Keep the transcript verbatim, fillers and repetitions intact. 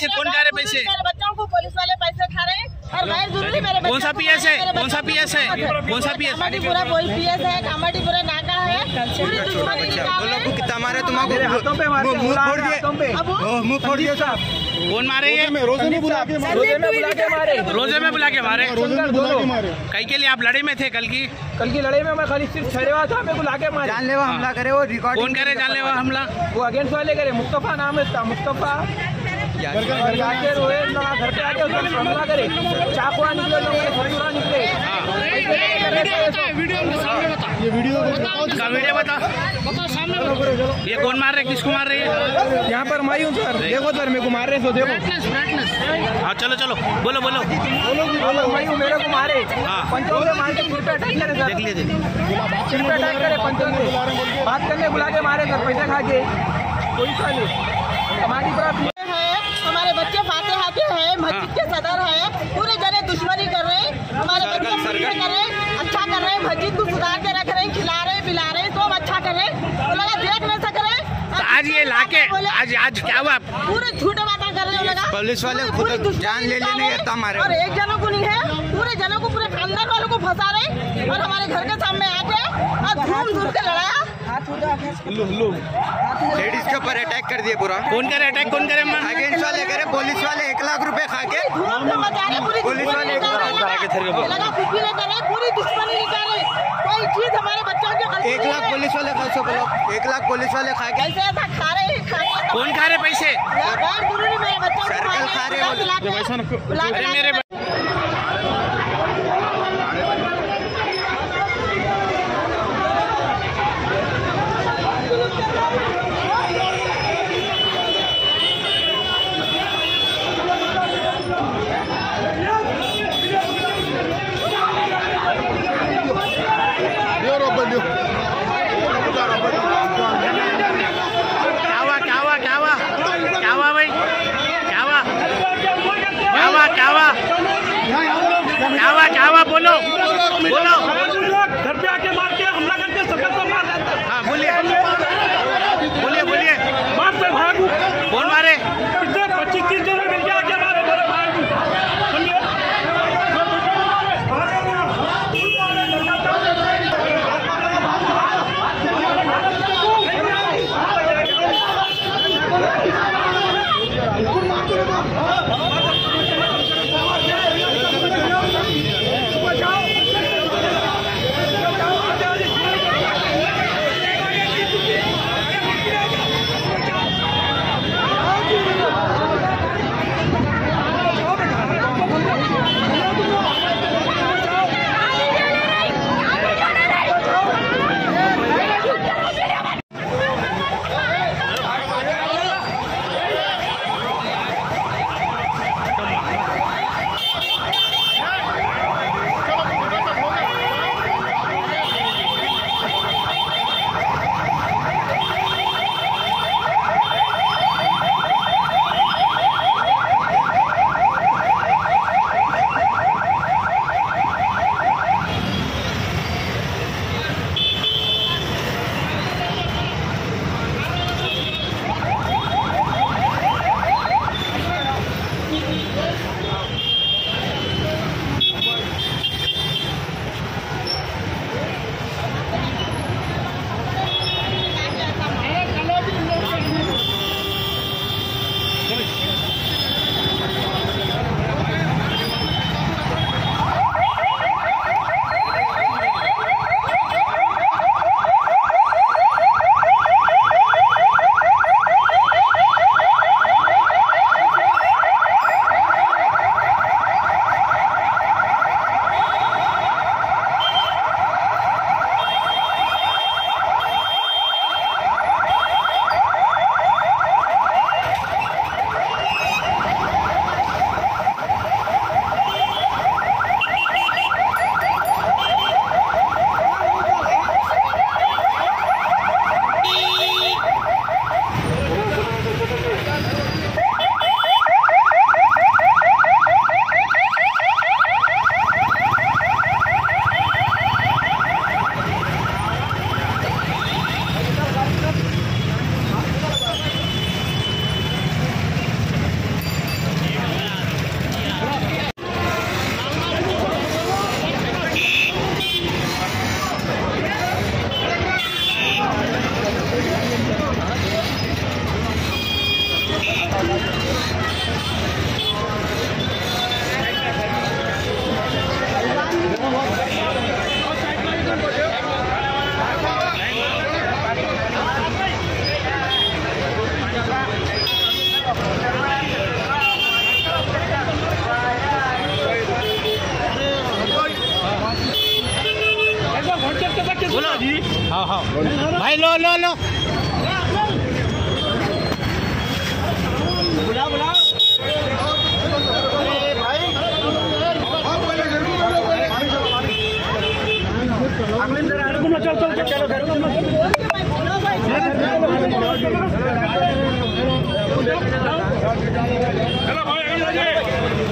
पैसे? कौन खा रहे पैसे? मेरे बच्चों को पुलिस वाले पैसे खा रहे हैं और गैर जरूरी मेरे कौन सा पीएस है? कौन सा पीएस है? कौन सा पीएस? कामाटीपुरा पीएस है, कामाटीपुरा नाका है। पूरी दुश्मनी कितना मारे तुम्हारे हाथों पे मारे, मुंह फोड़ दिए, मुंह फोड़ दिए साहब। कौन मारे ये? रोजे में बुला के मारे, रोजे में बुला के मारे, रोजे में बुला के मारे। रोजे में बुला के मारे। कई के लिए आप लड़ाई में थे? कल की कल की लड़ाई में मैं खाली सिर्फ छड़े हुआ था, मैं बुला के मारे। जानलेवा हमला करे वो रिकॉर्ड। कौन करे जानलेवा हमला? वो अगेंस्ट वाले करे, मुस्तफा नाम है उसका, मुस्तफा जाके रोए घर पे आके उसको हमला करे, चाकुआ निकले, ससुरा निकले। ये वीडियो का वीडियो बता, ये कौन मार रहे? किसको मार रहे हैं? यहाँ पर मैं हूँ सर, देखो सर मेरे को मार रहे, तो देखो। हाँ चलो चलो बोलो बोलो बोलो मैं हूँ, मेरे को मारे, पंचों से मार के सिर पे अटैक करे सर, देख लीजिए सिर पे अटैक करे पंचों से, बात करने बुला के मारे सर, पैसा खा के। कोई सा नहीं हमारी तरफ हमारे बच्चे फाते हाथे हैं, मस्जिद के सदर है, पूरे जने दुश्मनी कर रहे हैं, हमारे बच्चे कर रहे हैं, अच्छा कर रहे हैं, मस्जिद को सुधार के रख रहे हैं, खिला रहे हैं, पिला रहे हैं, सब अच्छा कर रहे हैं, तो लगा देख नहीं सक रहे। आज ये लाके आज आज क्या हुआ? पूरे झूठे बातें कर रहे हैं, पुलिस वाले खुद जान ले लेने हमारे, और एक जनों को नहीं है, पूरे जनों को, पूरे खानदान वालों को फंसा रहे और हमारे घर के सामने आके और घूम घूम के लड़ाया। लेडीज के ऊपर अटैक कर दिए पूरा। कौन करे अटैक? कौन करे? अगेंस्ट वाले करे, पुलिस वाले एक लाख रुपए खा के, पुलिस वाले लगा कुछ भी नहीं कर रहे, पूरी दुश्मनी नहीं कर रहे, कोई चीज हमारे बच्चों के एक लाख पुलिस वाले खा बोलो, एक लाख पुलिस वाले खा के ऐसे ऐसा खा रहे हैं। कौन खा रहे पैसे? मेरे बच्चों सर्कल खा रहे हैं। अरे मेरे क्या हुआ क्या हुआ क्या हुआ क्या हुआ भाई? क्या हुआ क्या हुआ क्या हुआ क्या हुआ क्या हुआ? बोलो बोलो। घर पे आके मार के हमला करके सबको तो मार देता है। हाँ बोलिए बोलिए बोलिए। मार पे भागू। कौन मारे? कितने पच्चीस तीस जने मिल के आके मारे मेरे भागू। जी हाँ हाँ भाई लो लो लो बुला बुला चल चल चलो घर चलो भाई